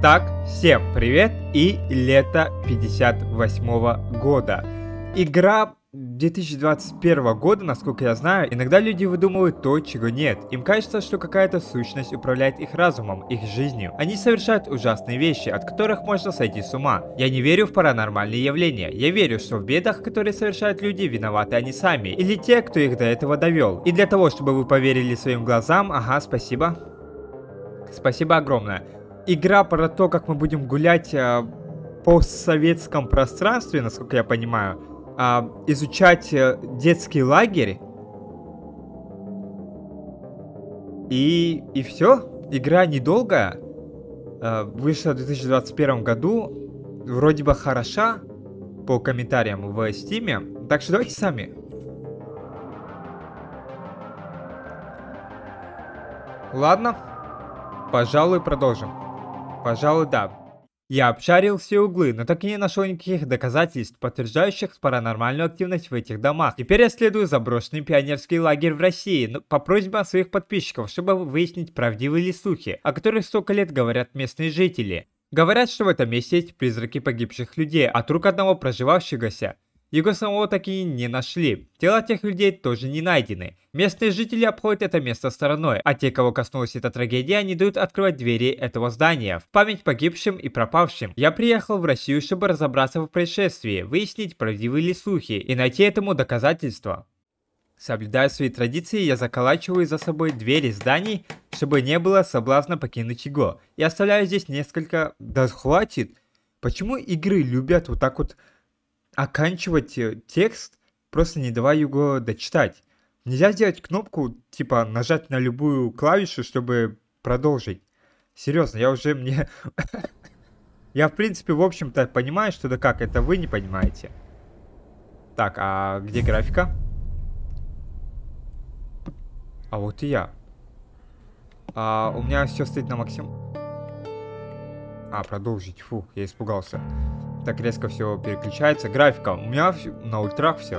Так, всем привет и лето 58 года. Игра 2021 года, насколько я знаю, иногда люди выдумывают то, чего нет. Им кажется, что какая-то сущность управляет их разумом, их жизнью. Они совершают ужасные вещи, от которых можно сойти с ума. Я не верю в паранормальные явления. Я верю, что в бедах, которые совершают люди, виноваты они сами. Или те, кто их до этого довел. И для того, чтобы вы поверили своим глазам, ага, спасибо. Спасибо огромное. Игра про то, как мы будем гулять по постсоветском пространстве, насколько я понимаю. Изучать детский лагерь. И все. Игра недолгая. Вышла в 2021 году. Вроде бы хороша по комментариям в Steam. Так что давайте сами. Ладно. Пожалуй, продолжим. Пожалуй, да. Я обшарил все углы, но так и не нашел никаких доказательств, подтверждающих паранормальную активность в этих домах. Теперь я следую заброшенный пионерский лагерь в России, по просьбе своих подписчиков, чтобы выяснить, правдивы ли слухи, о которых столько лет говорят местные жители. Говорят, что в этом месте есть призраки погибших людей, а труп одного проживавшегося. Его самого так и не нашли. Тела тех людей тоже не найдены. Местные жители обходят это место стороной, а те, кого коснулась эта трагедия, не дают открывать двери этого здания. В память погибшим и пропавшим. Я приехал в Россию, чтобы разобраться в происшествии, выяснить, правдивы ли слухи, и найти этому доказательства. Соблюдая свои традиции, я заколачиваю за собой двери зданий, чтобы не было соблазна покинуть его. И оставляю здесь несколько... Да хватит! Почему игры любят вот так вот оканчивать текст, просто не давая его дочитать? Нельзя сделать кнопку, типа, нажать на любую клавишу, чтобы продолжить. Серьезно, я уже мне... Я, в принципе, в общем-то, понимаю, что да как, это вы не понимаете. Так, а где графика? А вот и я. У меня все стоит на максимум. Продолжить. Фух, я испугался. Так резко все переключается. Графика. У меня на ультрах все.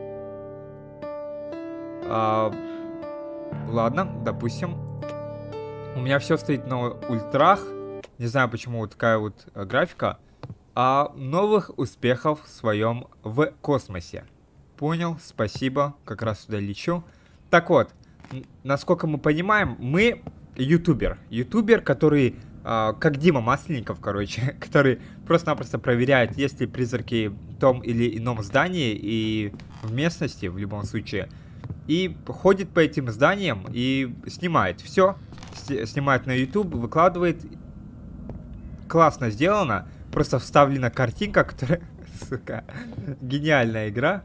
Ладно, допустим. У меня все стоит на ультрах. Не знаю, почему вот такая вот графика. Новых успехов в своем в космосе. Понял, спасибо. Как раз сюда лечу. Так вот, насколько мы понимаем, мы ютубер. Ютубер, который... как Дима Масленников, короче, который просто-напросто проверяет, есть ли призраки в том или ином здании и в местности, в любом случае. И ходит по этим зданиям и снимает все. Снимает на YouTube, выкладывает. Классно сделано. Просто вставлена картинка, которая... Сука, гениальная игра.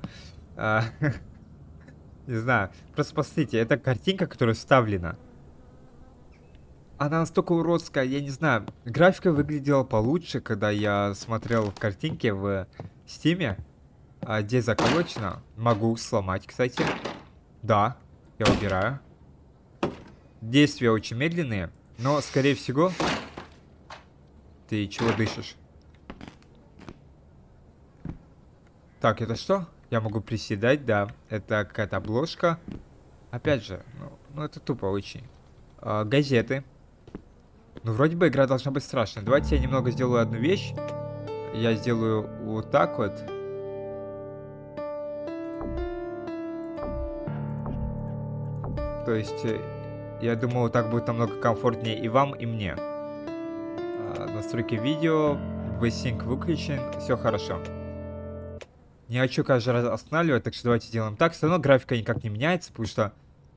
Не знаю. Просто посмотрите, это картинка, которая вставлена. Она настолько уродская, я не знаю. Графика выглядела получше, когда я смотрел в картинке в Steam. Здесь заколочено. Могу сломать, кстати. Да, я убираю. Действия очень медленные, но, скорее всего... Ты чего дышишь? Так, это что? Я могу приседать, да. Это какая-то обложка. Опять же, ну это тупо очень. Газеты. Ну, вроде бы игра должна быть страшной. Давайте я немного сделаю одну вещь. Я сделаю вот так вот. То есть, я думаю, так будет намного комфортнее и вам, и мне. Настройки видео. VSync выключен. Все хорошо. Не хочу каждый раз останавливать, так что давайте сделаем так. Все равно графика никак не меняется, потому что...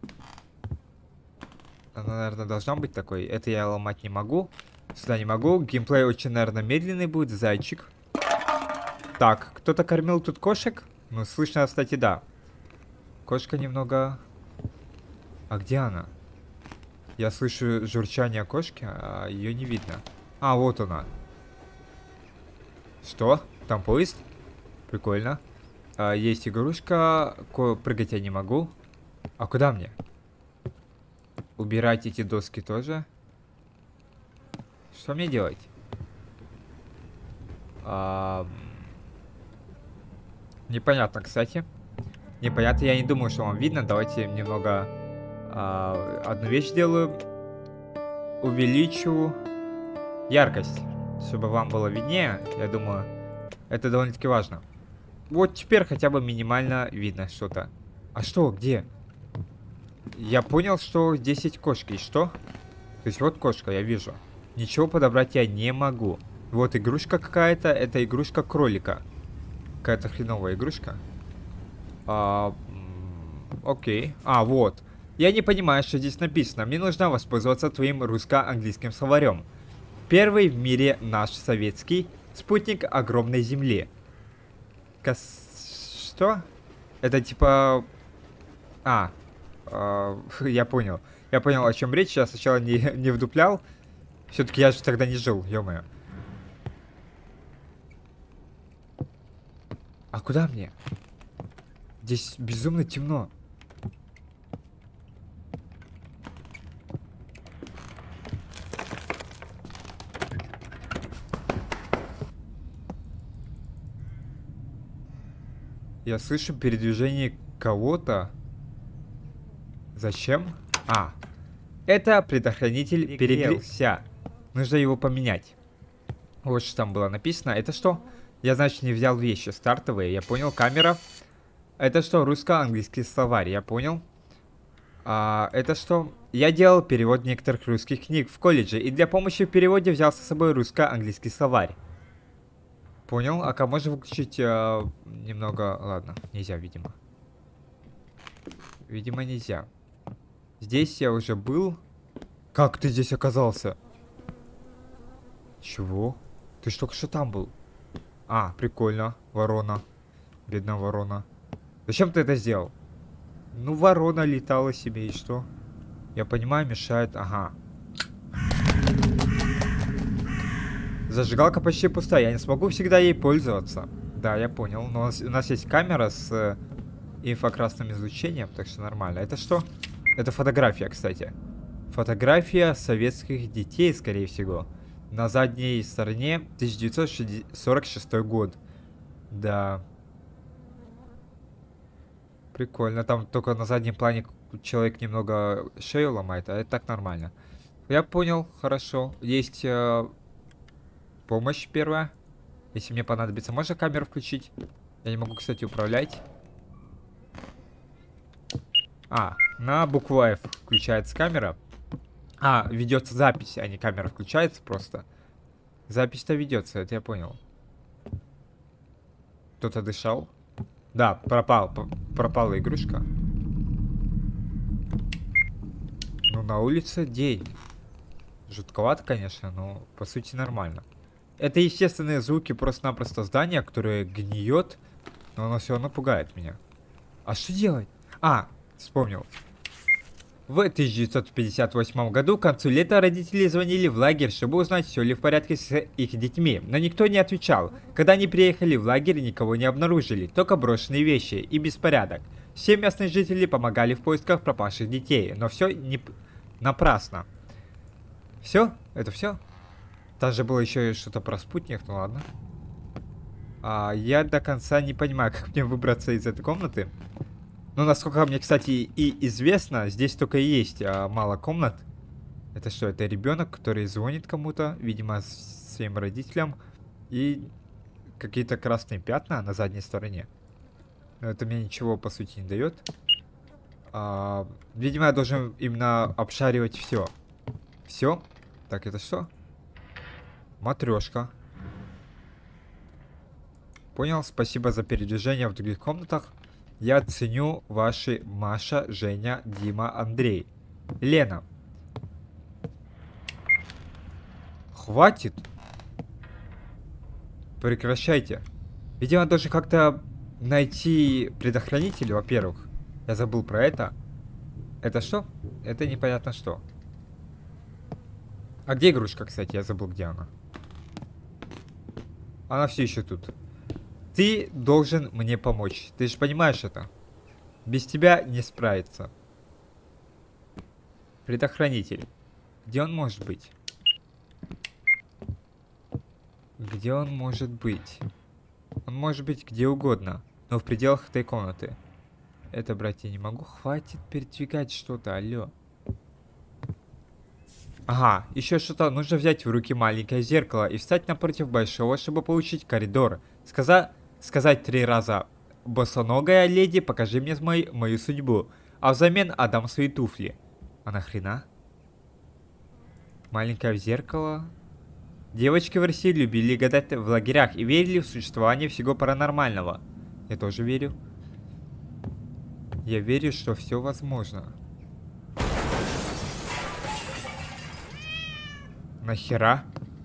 Она, наверное, должна быть такой. Это я ломать не могу. Сюда не могу. Геймплей очень, наверное, медленный будет. Зайчик. Так, кто-то кормил тут кошек? Ну, слышно, кстати, да. Кошка немного... А где она? Я слышу журчание кошки, а ее не видно. Вот она. Что? Там поезд? Прикольно. Есть игрушка. Прыгать я не могу. А куда мне? Убирать эти доски тоже. Что мне делать? Непонятно, кстати. Непонятно, я не думаю, что вам видно. Давайте немного одну вещь сделаю. Увеличу яркость. чтобы вам было виднее, я думаю, это довольно-таки важно. Вот теперь хотя бы минимально видно что-то. А что, где? Я понял, что 10 кошки. И что? То есть вот кошка, я вижу. Ничего подобрать я не могу. Вот игрушка какая-то. Это игрушка кролика. Какая-то хреновая игрушка. Окей. Вот. Я не понимаю, что здесь написано. Мне нужно воспользоваться твоим русско-английским словарем. Первый в мире наш советский спутник огромной Земли. Что? Это типа... я понял. Я понял, о чем речь. Я сначала не вдуплял. Все-таки я же тогда не жил, ё-моё. А куда мне? Здесь безумно темно. Я слышу передвижение кого-то. Зачем? Это предохранитель перегрелся. Нужно его поменять. Вот что там было написано. Это что? Я, значит, не взял вещи стартовые. Я понял. Камера. Это что? Русско-английский словарь. Я понял. Это что? Я делал перевод некоторых русских книг в колледже. И для помощи в переводе взял с собой русско-английский словарь. Понял. А можно выключить немного... Ладно, нельзя, видимо. Видимо, нельзя. Здесь я уже был. Как ты здесь оказался? Чего? Ты ж только что там был. Прикольно. Ворона. Бедная ворона. Зачем ты это сделал? Ну, ворона летала себе, и что? Я понимаю, мешает. Ага. Зажигалка почти пустая. Я не смогу всегда ей пользоваться. Да, я понял. Но у нас есть камера с инфракрасным излучением, так что нормально. Это что? Это фотография, кстати. Фотография советских детей, скорее всего. На задней стороне 1946 год. Да. Прикольно. Там только на заднем плане человек немного шею ломает, а это так нормально. Я понял, хорошо. Есть помощь первая. Если мне понадобится, можно камеру включить? Я не могу, кстати, управлять. На букву F включается камера. Ведется запись, а не камера включается просто. Запись-то ведется, это я понял. Кто-то дышал? Да, пропала игрушка. Ну, на улице день. Жутковато, конечно, но по сути нормально. Это естественные звуки просто-напросто здания, которое гниет, но оно все равно пугает меня. А что делать? Вспомнил. В 1958 году к концу лета родители звонили в лагерь, чтобы узнать, все ли в порядке с их детьми, но никто не отвечал. Когда они приехали в лагерь, никого не обнаружили, только брошенные вещи и беспорядок. Все местные жители помогали в поисках пропавших детей, но все напрасно. Все? Это все? Там же было еще что-то про спутник, ну ладно. Я до конца не понимаю, как мне выбраться из этой комнаты. Ну, насколько мне, кстати, и известно, здесь только и есть мало комнат. Это что, это ребенок, который звонит кому-то, видимо, своим родителям. И какие-то красные пятна на задней стороне. Но это мне ничего, по сути, не дает. Видимо, я должен именно обшаривать все. Все? Так, это что? Матрешка. Понял, спасибо за передвижение в других комнатах. Я ценю ваши Маша, Женя, Дима, Андрей. Лена. Хватит. Прекращайте. Видимо, должен как-то найти предохранитель, во-первых. Я забыл про это. Это что? Это непонятно что. А где игрушка, кстати? Я забыл, где она. Она все еще тут. Ты должен мне помочь. Ты же понимаешь это. Без тебя не справиться. Предохранитель. Где он может быть? Где он может быть? Он может быть где угодно, но в пределах этой комнаты. Это брать я не могу. Хватит передвигать что-то, алло. Ага, еще что-то. Нужно взять в руки маленькое зеркало и встать напротив большого, чтобы получить коридор. Сказать 3 раза: «Босоногая леди, покажи мне мою судьбу», а взамен отдам свои туфли. А нахрена? Маленькое зеркало. Девочки в России любили гадать в лагерях и верили в существование всего паранормального. Я тоже верю. Я верю, что все возможно. Нахера?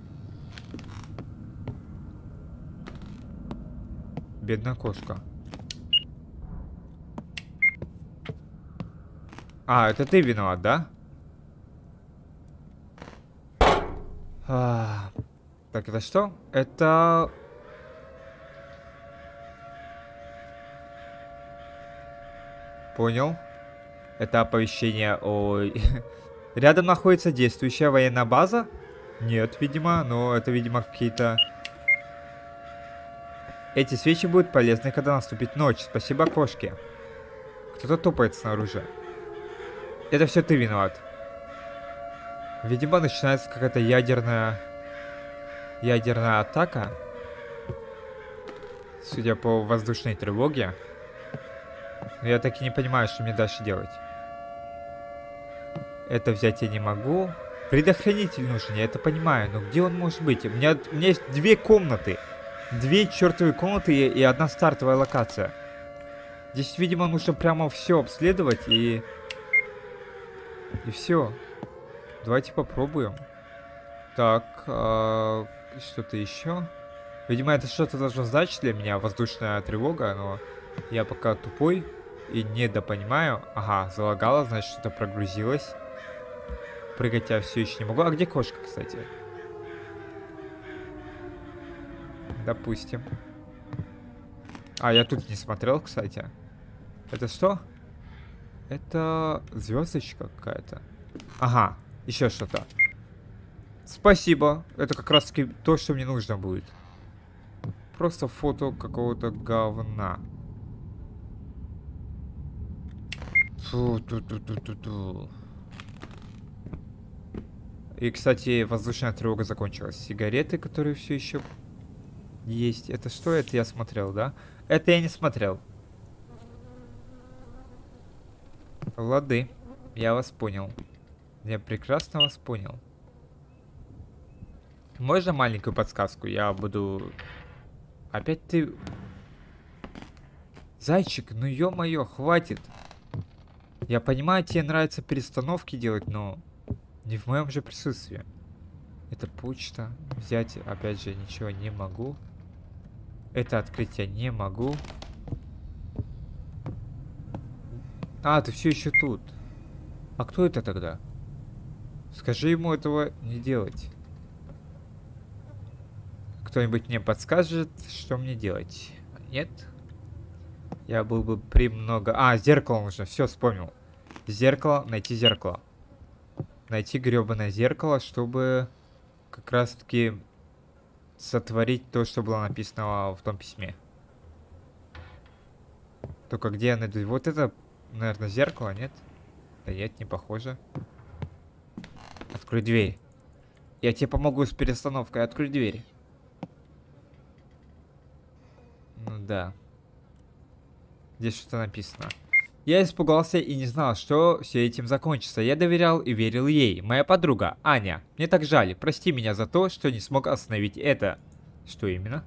Бедная кошка. А, это ты виноват, да? Так, это что? Это... Понял. Это оповещение о... Рядом находится действующая военная база? Нет, видимо, но это, видимо, какие-то... Эти свечи будут полезны, когда наступит ночь. Спасибо кошке. Кто-то топает снаружи. Это все ты виноват. Видимо, начинается какая-то ядерная атака. Судя по воздушной тревоге. Но я так и не понимаю, что мне дальше делать. Это взять я не могу. Предохранитель нужен, я это понимаю. Но где он может быть? У меня есть 2 комнаты. 2 чертовые комнаты и 1 стартовая локация. Здесь, видимо, нужно прямо все обследовать и все. Давайте попробуем. Так, что-то еще. Видимо, это что-то должно значить для меня, воздушная тревога, но я пока тупой и недопонимаю. Ага, залагало, значит, что-то прогрузилось. Прыгать я все еще не могу. А где кошка, кстати? Допустим. А, я тут не смотрел, кстати. Это что? Это звездочка какая-то. Ага, еще что-то. Спасибо. Это как раз таки то, что мне нужно будет. Просто фото какого-то говна. Фу, ту-ту-ту-ту-ту. И, кстати, воздушная тревога закончилась. Сигареты, которые все еще есть. Это что? Это я смотрел, да? Это я не смотрел. Лады. Я вас понял. Я прекрасно вас понял. Можно маленькую подсказку? Я буду... Опять ты... Зайчик, ну ё-моё, хватит. Я понимаю, тебе нравится перестановки делать, но... Не в моем же присутствии. Это почта. Взять, опять же, ничего не могу. Это открыть я не могу. А, ты все еще тут. А кто это тогда? Скажи ему этого не делать. Кто-нибудь мне подскажет, что мне делать? Нет? Я был бы премного... А, зеркало нужно. Все, вспомнил. Зеркало. Найти зеркало. Найти гребаное зеркало, чтобы как раз-таки сотворить то, что было написано в том письме. Только где я найду? Вот это, наверное, зеркало, нет? Да нет, не похоже. Открой дверь. Я тебе помогу с перестановкой. Открой дверь. Ну да. Здесь что-то написано. Я испугался и не знал, что все этим закончится. Я доверял и верил ей. Моя подруга, Аня. Мне так жаль. Прости меня за то, что не смог остановить это. Что именно?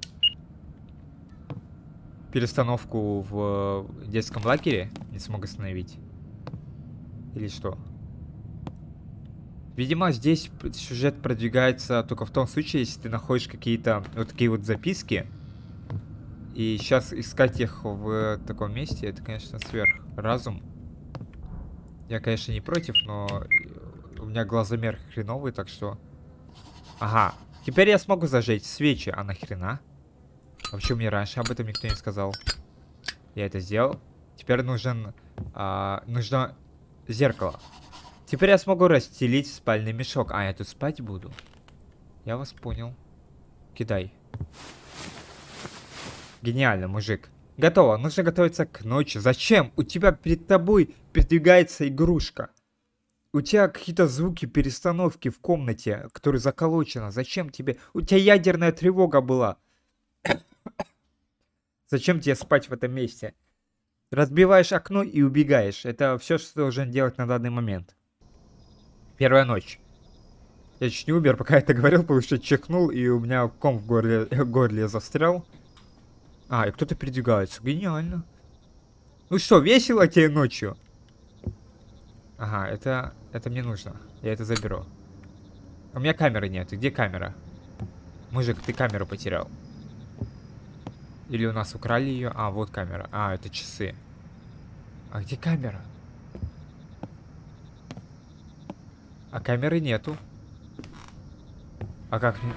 Перестановку в детском лагере не смог остановить? Или что? Видимо, здесь сюжет продвигается только в том случае, если ты находишь какие-то вот такие вот записки. И сейчас искать их в таком месте, это, конечно, сверхразум. Я, конечно, не против, но у меня глазомер хреновый, так что... Ага, теперь я смогу зажечь свечи. А нахрена? Вообще, мне раньше об этом никто не сказал. Я это сделал. Теперь нужно зеркало. Теперь я смогу расстелить спальный мешок. А, я тут спать буду. Я вас понял. Кидай. Гениально, мужик. Готово. Нужно готовиться к ночи. Зачем? У тебя перед тобой передвигается игрушка. У тебя какие-то звуки перестановки в комнате, которая заколочена. Зачем тебе? У тебя ядерная тревога была. Зачем тебе спать в этом месте? Разбиваешь окно и убегаешь. Это все, что ты должен делать на данный момент. Первая ночь. Я чуть не умер, пока я это говорил, потому что чихнул, и у меня ком в горле застрял. А, и кто-то передвигается. Гениально. Ну что, весело тебе ночью? Ага, это мне нужно. Я это заберу. У меня камеры нет. Где камера? Мужик, ты камеру потерял. Или у нас украли ее? А, вот камера. А, это часы. А где камера? А камеры нету. А как?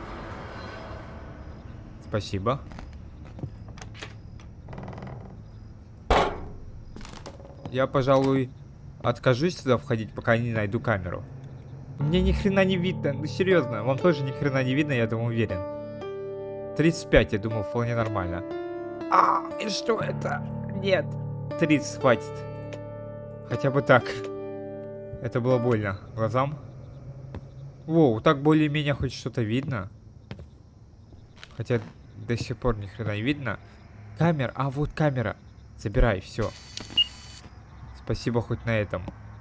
Спасибо. Я, пожалуй, откажусь сюда входить, пока не найду камеру. Мне ни хрена не видно. Ну серьезно, вам тоже ни хрена не видно, я думаю, уверен. 35, я думаю, вполне нормально. А, и что это? Нет. 30 хватит. Хотя бы так. Это было больно глазам. Воу, так более-менее хоть что-то видно. Хотя до сих пор ни хрена не видно. Камера, а вот камера. Забирай, все. Спасибо хоть на этом.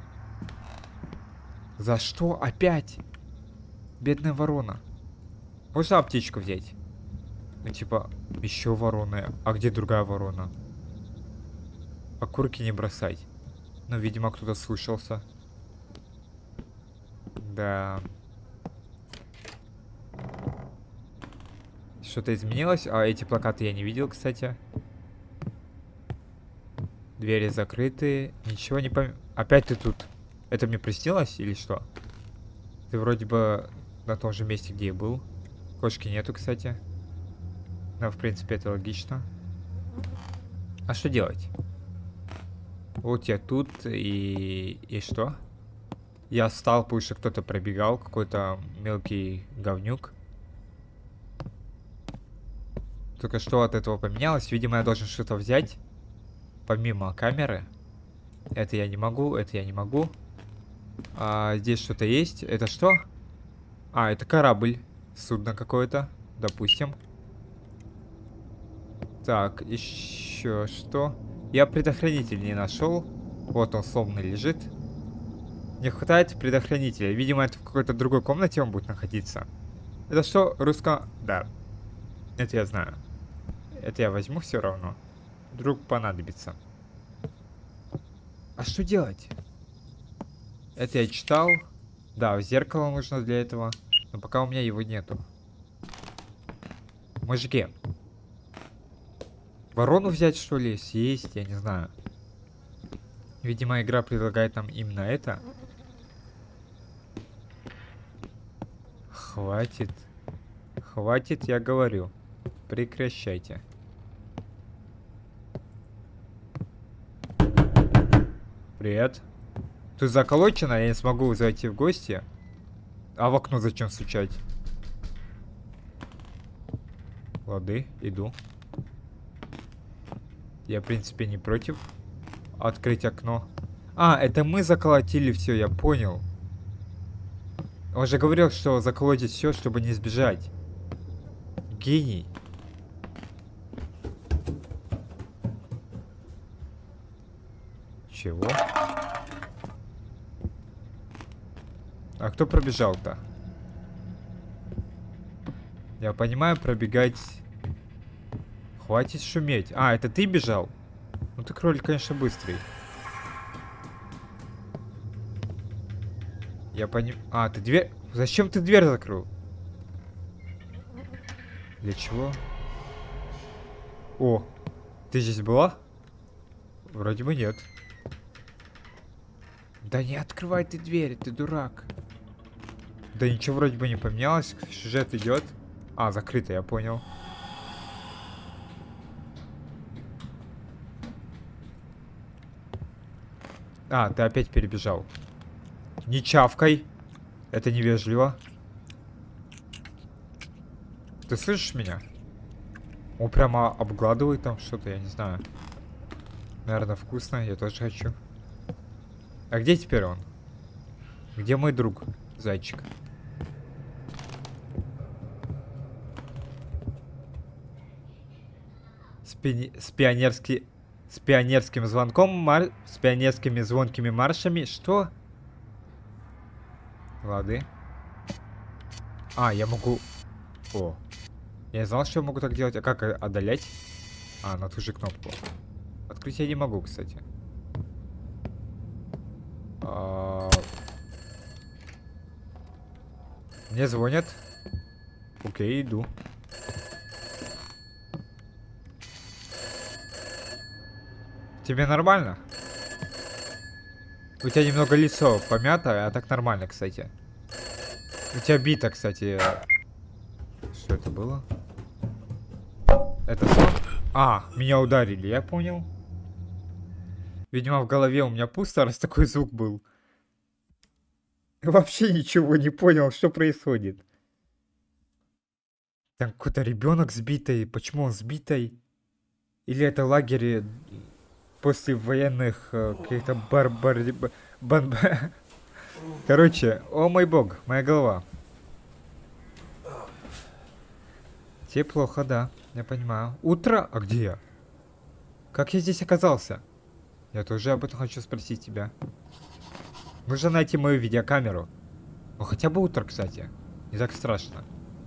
За что опять? Бедная ворона. Можно аптечку взять? Ну типа, еще ворона. А где другая ворона? Окурки не бросать. Ну, видимо, кто-то слышался. Да. Что-то изменилось? А эти плакаты я не видел, кстати. Двери закрыты. Ничего не пом... Опять ты тут. Это мне приснилось или что? Ты вроде бы на том же месте, где и был. Кошки нету, кстати. Но, в принципе, это логично. А что делать? Вот я тут и что? Я встал, потому что кто-то пробегал. Какой-то мелкий говнюк. Только что от этого поменялось. Видимо, я должен что-то взять. Помимо камеры. Это я не могу, это я не могу. А здесь что-то есть. Это что? А, это корабль. Судно какое-то. Допустим. Так, еще что? Я предохранитель не нашел. Вот он сломанный лежит. Не хватает предохранителя. Видимо, это в какой-то другой комнате он будет находиться. Это что? Да. Это я знаю. Это я возьму все равно. Вдруг понадобится. А что делать? Это я читал. Да, зеркало нужно для этого. Но пока у меня его нету. Мужики. Ворону взять, что ли? Съесть? Я не знаю. Видимо, игра предлагает нам именно это. Хватит. Хватит, я говорю. Прекращайте. Привет. Тут заколочено, я не смогу зайти в гости. А в окно зачем стучать? Лады, иду. Я, в принципе, не против открыть окно. А, это мы заколотили все, я понял. Он же говорил, что заколотить все, чтобы не сбежать. Гений. Чего? А кто пробежал-то? Я понимаю, пробегать... Хватит шуметь. А, это ты бежал? Ну ты кролик, конечно, быстрый. Я понимаю... А, ты дверь... Зачем ты дверь закрыл? Для чего? О, ты здесь была? Вроде бы нет. Да не открывай ты дверь, ты дурак. Да ничего вроде бы не поменялось. Сюжет идет. А, закрыто, я понял. А, ты опять перебежал. Не чавкай. Это невежливо. Ты слышишь меня? Он прямо обгладывает там что-то, я не знаю. Наверное, вкусно, я тоже хочу. А где теперь он? Где мой друг, зайчик? С пионерским звонком, с пионерскими звонкими маршами. Что? Лады. А, я могу... О. Я не знал, что я могу так делать. А как одолеть? А, на ту же кнопку. Открыть я не могу, кстати. Мне звонят. Окей, иду. Тебе нормально? У тебя немного лицо помято, а так нормально, кстати. У тебя бита, кстати. Что это было? Это сон? А, меня ударили, я понял. Видимо, в голове у меня пусто, раз такой звук был. Вообще ничего не понял, что происходит. Там какой-то ребенок сбитый. Почему он сбитый? Или это лагерь после военных каких-то Короче, о мой бог, моя голова. Тебе плохо, да, я понимаю. Утро? А где я? Как я здесь оказался? Я тоже об этом хочу спросить тебя. Нужно найти мою видеокамеру. Ну хотя бы утро, кстати. Не так страшно.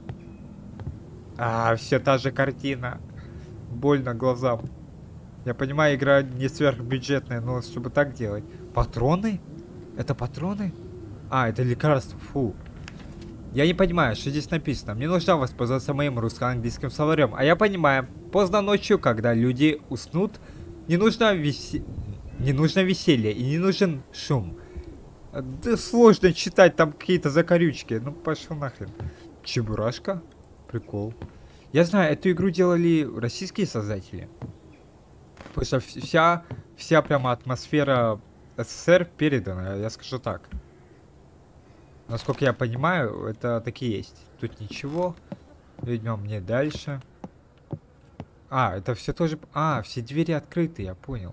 А, все та же картина. Больно глазам. Я понимаю, игра не сверхбюджетная, но чтобы так делать. Патроны? Это патроны? А, это лекарство, фу. Я не понимаю, что здесь написано. Мне нужно воспользоваться моим русско-английским словарем. А я понимаю, поздно ночью, когда люди уснут, не нужно веселье и не нужен шум. Да сложно читать там какие-то закорючки. Ну пошел нахрен. Чебурашка? Прикол. Я знаю, эту игру делали российские создатели. Потому что вся прямо атмосфера СССР передана, я скажу так. Насколько я понимаю, это такие есть. Тут ничего. Идем мне дальше. А, это все тоже... А, все двери открыты, я понял.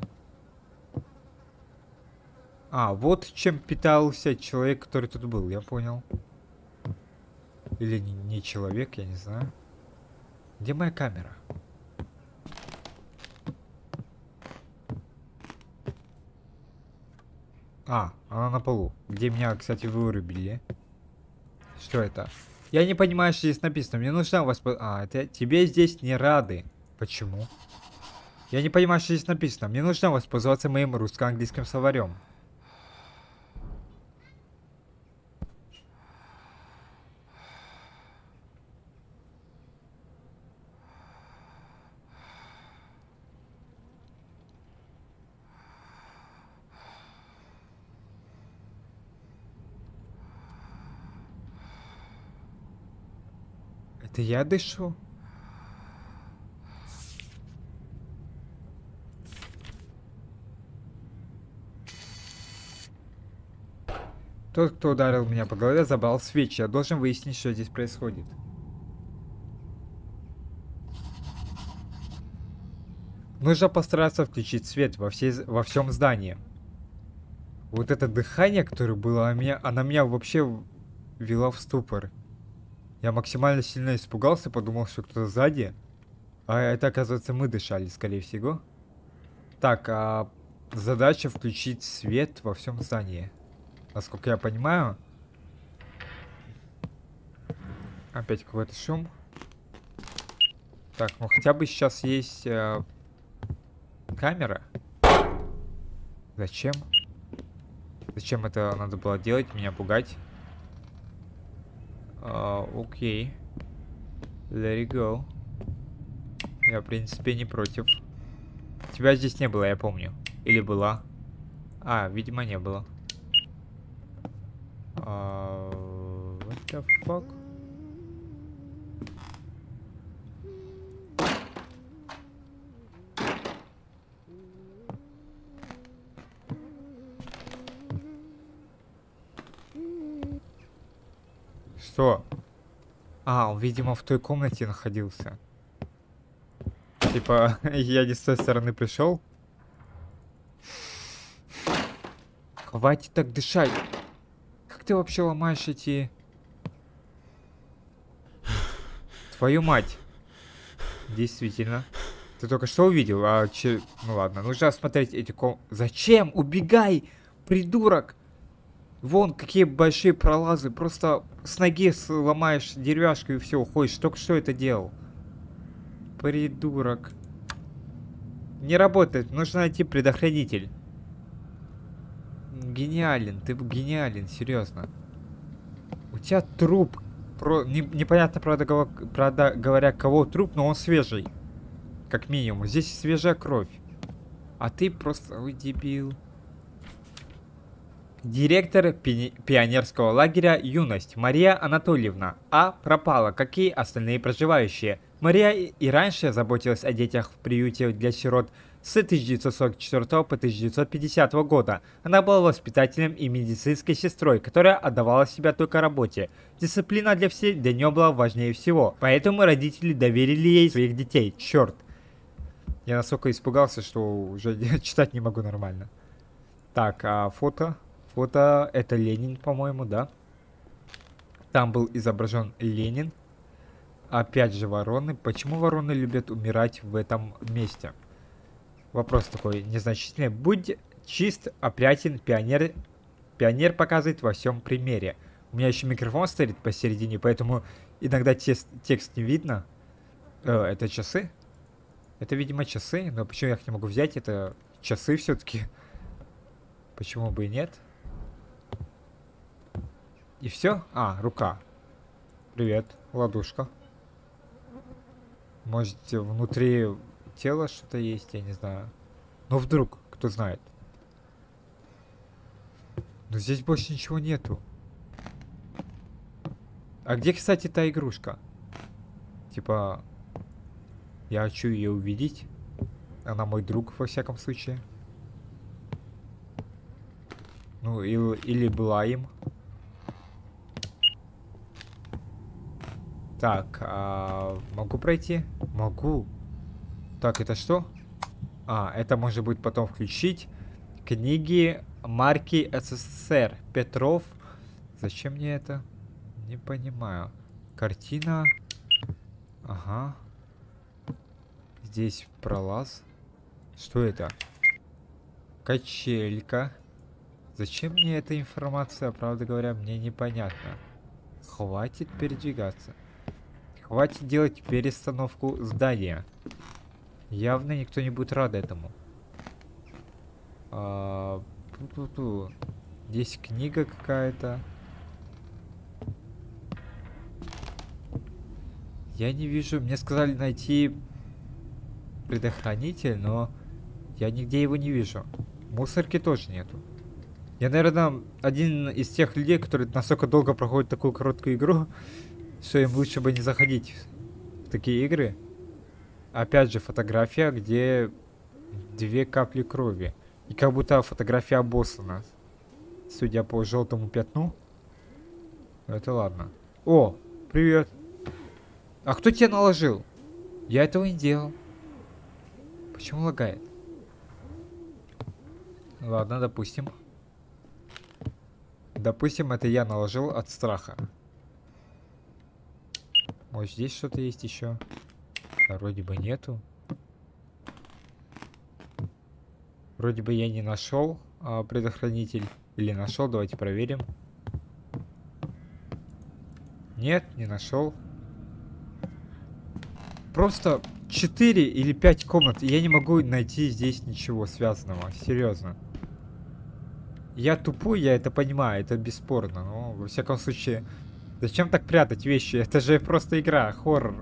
А, вот чем питался человек, который тут был, я понял. Или не человек, я не знаю. Где моя камера? А, она на полу. Где меня, кстати, вырубили. Что это? Я не понимаю, что здесь написано. Мне нужно А, это тебе здесь не рады. Почему? Я не понимаю, что здесь написано. Мне нужно воспользоваться моим русско-английским словарем. Это я дышу? Тот, кто ударил меня по голове, забрал свечи. Я должен выяснить, что здесь происходит. Нужно постараться включить свет во всем здании. Вот это дыхание, которое было, она меня вообще ввела в ступор. Я максимально сильно испугался, подумал, что кто-то сзади. А это, оказывается, мы дышали, скорее всего. Так, а задача включить свет во всем здании. Насколько я понимаю. Опять какой-то шум. Так, ну хотя бы сейчас есть камера. Зачем? Зачем это надо было делать? Меня пугать? Окей. Let it go. Я, в принципе, не против. Тебя здесь не было, я помню. Или была? А, видимо, не было. What the fuck? Что? А, он, видимо, в той комнате находился. Типа, я не с той стороны пришел. Хватит так дышать. Как ты вообще ломаешь эти... Твою мать. Действительно. Ты только что увидел, Ну ладно, нужно осмотреть эти Зачем? Убегай, придурок! Вон какие большие пролазы. Просто с ноги сломаешь деревяшку и все, уходишь. Только что это делал. Придурок. Не работает. Нужно найти предохранитель. Гениален. Ты гениален, серьезно. У тебя труп. Непонятно, правда говоря, кого труп, но он свежий. Как минимум. Здесь свежая кровь. А ты просто... Ой, дебил. Директор пионерского лагеря «Юность» Мария Анатольевна пропала, как и остальные проживающие. Мария и раньше заботилась о детях в приюте для сирот с 1944 по 1950 года. Она была воспитателем и медицинской сестрой, которая отдавала себя только работе. Дисциплина для нее была важнее всего, поэтому родители доверили ей своих детей. Черт. Я настолько испугался, что уже читать не могу нормально. Так, фото. Фото это Ленин, по-моему, да? Там был изображен Ленин. Опять же вороны. Почему вороны любят умирать в этом месте? Вопрос такой незначительный. Будь чист, опрятен, пионер. Пионер показывает во всем примере. У меня еще микрофон стоит посередине, поэтому иногда текст не видно. Это часы? Это, видимо, часы. Но почему я их не могу взять? Это часы все-таки. Почему бы и нет? И все? Рука. Привет, ладушка. Может, внутри тела что-то есть, я не знаю. Но вдруг, кто знает. Но здесь больше ничего нету. А где, кстати, та игрушка? Типа, я хочу ее увидеть. Она мой друг, во всяком случае. Ну, или была им. Так, могу пройти? Могу. Так, это что? Это можно будет потом включить. Книги марки СССР. Петров. Зачем мне это? Не понимаю. Картина. Ага. Здесь пролаз. Что это? Качелька. Зачем мне эта информация? Правда говоря, мне непонятно. Хватит передвигаться. Хватит делать перестановку здания. Явно никто не будет рад этому. Здесь книга какая-то. Я не вижу. Мне сказали найти предохранитель, но я нигде его не вижу. Мусорки тоже нету. Я, наверное, один из тех людей, которые настолько долго проходят такую короткую игру, что им лучше бы не заходить в такие игры. Опять же, фотография, где 2 капли крови. И как будто фотография обоссана. Судя по желтому пятну. Это ладно. О, привет. А кто тебя наложил? Я этого не делал. Почему лагает? Ладно, допустим. Допустим, это я наложил от страха. Может, здесь что-то есть еще? Вроде бы нету. Вроде бы я не нашел предохранитель. Или нашел, давайте проверим. Нет, не нашел. Просто 4 или 5 комнат. И я не могу найти здесь ничего связанного. Серьезно. Я тупой, я это понимаю, это бесспорно. Но, во всяком случае, зачем так прятать вещи? Это же просто игра, хоррор.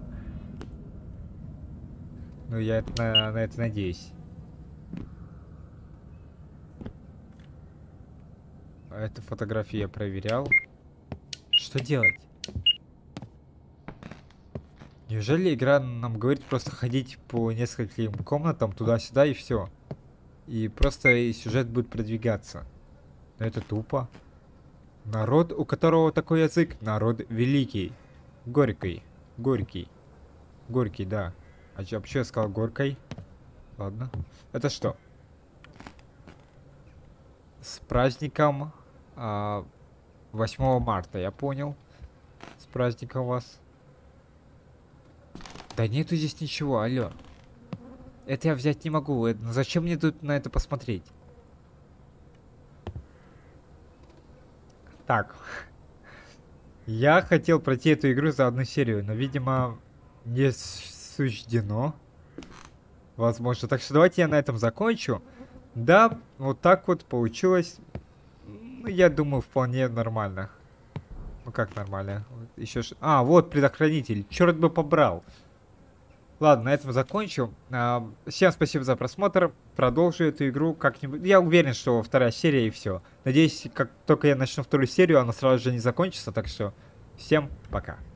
Ну, я на это надеюсь. Эту фотографию я проверял. Что делать? Неужели игра нам говорит просто ходить по нескольким комнатам туда-сюда и все? И просто сюжет будет продвигаться. Но это тупо. Народ, у которого такой язык, народ великий. Горький. Горький. Горький, да. А почему я сказал горькой? Ладно. Это что? С праздником 8 марта, я понял. С праздником вас. Да нету здесь ничего, алло. Это я взять не могу. Зачем мне тут на это посмотреть? Так. Я хотел пройти эту игру за одну серию, но, видимо, не суждено. Возможно. Так что давайте я на этом закончу. Да, вот так вот получилось. Ну, я думаю, вполне нормально. Ну как нормально? Еще А, вот предохранитель. Черт бы побрал. Ладно, на этом закончу. Всем спасибо за просмотр. Продолжу эту игру как-нибудь. Я уверен, что вторая серия и все. Надеюсь, как только я начну вторую серию, она сразу же не закончится. Так что всем пока.